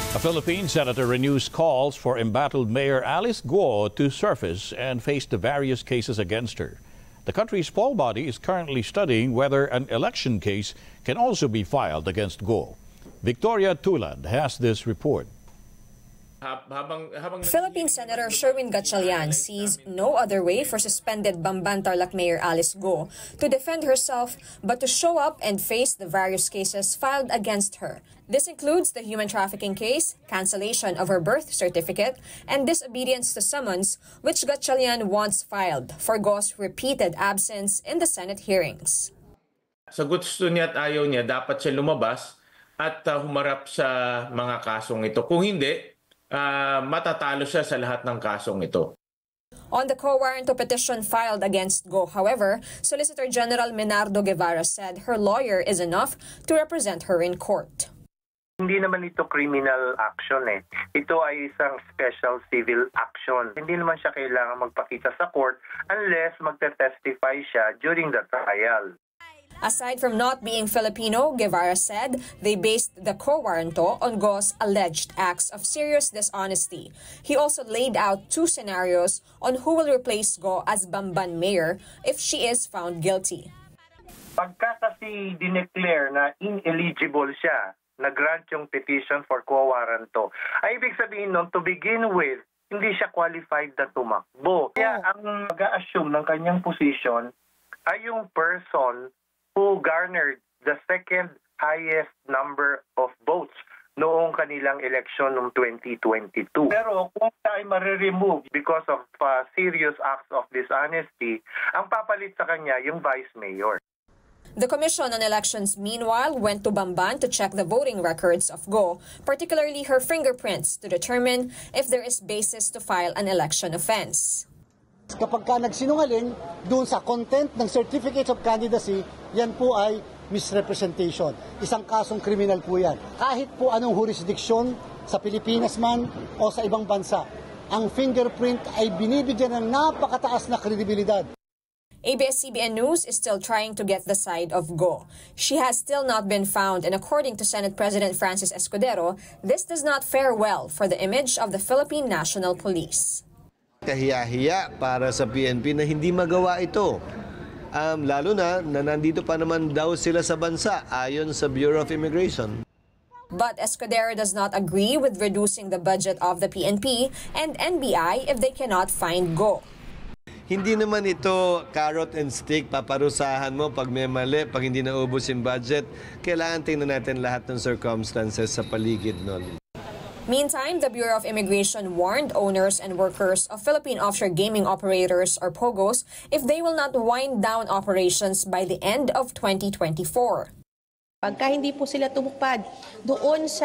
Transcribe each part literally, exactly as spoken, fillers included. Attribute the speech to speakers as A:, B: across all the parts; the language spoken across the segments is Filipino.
A: A Philippine senator renews calls for embattled Mayor Alice Guo to surface and face the various cases against her. The country's poll body is currently studying whether an election case can also be filed against Guo. Victoria Tulad has this report.
B: Philippine Senator Sherwin Gatchalian sees no other way for suspended Bamban Tarlac Mayor Alice Guo to defend herself but to show up and face the various cases filed against her. This includes the human trafficking case, cancellation of her birth certificate, and disobedience to summons, which Gatchalian wants filed for Guo's repeated absence in the Senate hearings.
C: Sa gusto niya at ayaw niya, dapat siya lumabas at uh, humarap sa mga kasong ito. Kung hindi, Uh, matatalo siya sa lahat ng kasong ito.
B: On the quo warranto petition filed against Guo, however, Solicitor General Menardo Guevara said her lawyer is enough to represent her in court.
D: Hindi naman ito criminal action eh. Ito ay isang special civil action. Hindi naman siya kailangan magpakita sa court unless magte-testify siya during the trial.
B: Aside from not being Filipino, Guevara said they based the quo warranto on Guo's alleged acts of serious dishonesty. He also laid out two scenarios on who will replace Guo as Bamban mayor if she is found guilty.
D: Pagka kasi dineclare na ineligible siya, nag-grant yung petition for quo warranto, ay ibig sabihin nun, to begin with, hindi siya qualified na tumakbo. Kaya ang mag-a-assume ng kanyang position ay yung person who garnered the second highest number of votes noong kanilang election noong twenty twenty-two. Pero kung siya ay ma-remove because of uh, serious acts of dishonesty, ang papalit sa kanya yung vice mayor.
B: The Commission on Elections, meanwhile, went to Bamban to check the voting records of Guo, particularly her fingerprints, to determine if there is basis to file an election offense.
E: Kapag ka nagsinungaling doon sa content ng Certificates of Candidacy, yan po ay misrepresentation. Isang kasong kriminal po yan. Kahit po anong jurisdiction sa Pilipinas man o sa ibang bansa, ang fingerprint ay binibigyan ng napakataas na kredibilidad.
B: A B S C B N News is still trying to get the side of Guo. She has still not been found, and according to Senate President Francis Escudero, this does not fare well for the image of the Philippine National Police.
F: Kahiya-hiya para sa P N P na hindi magawa ito. Um, lalo na na nandito pa naman daw sila sa bansa ayon sa Bureau of Immigration.
B: But Escudero does not agree with reducing the budget of the P N P and N B I if they cannot find Guo.
F: Hindi naman ito carrot and stick, paparusahan mo pag may mali, pag hindi naubos yung budget. Kailangan tingnan natin lahat ng circumstances sa paligid nun.
B: Meantime, the Bureau of Immigration warned owners and workers of Philippine offshore gaming operators or POGOs if they will not wind down operations by the end of twenty twenty-four.
G: Pagka hindi po sila tumupad doon sa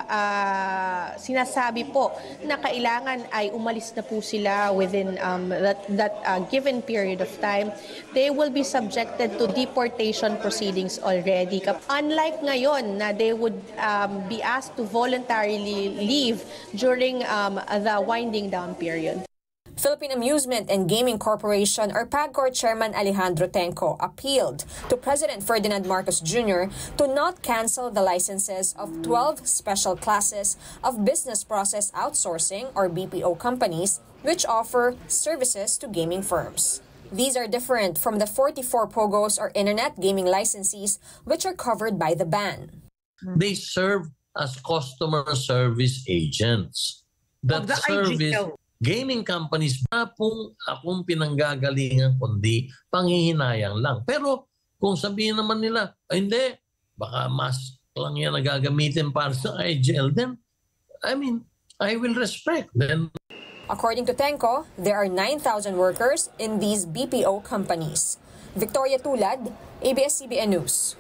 G: uh, sinasabi po na kailangan ay umalis na po sila within um, that, that uh, given period of time, they will be subjected to deportation proceedings already. Unlike ngayon na they would um, be asked to voluntarily leave during um, the winding down period.
B: Philippine Amusement and Gaming Corporation or PAGCOR Chairman Alejandro Tenco appealed to President Ferdinand Marcos Junior to not cancel the licenses of twelve special classes of business process outsourcing or B P O companies which offer services to gaming firms. These are different from the forty-four POGOs or internet gaming licensees which are covered by the ban.
H: They serve as customer service agents. That
I: the
H: service...
I: I G L.
H: Gaming companies na pong akong pinanggagalingan kundi panghihinayang lang. Pero kung sabihin naman nila, ay hindi, baka mas lang yan nagagamitin para sa I G L, then, I mean, I will respect. Then,
B: according to Tenco, there are nine thousand workers in these B P O companies. Victoria Tulad, A B S C B N News.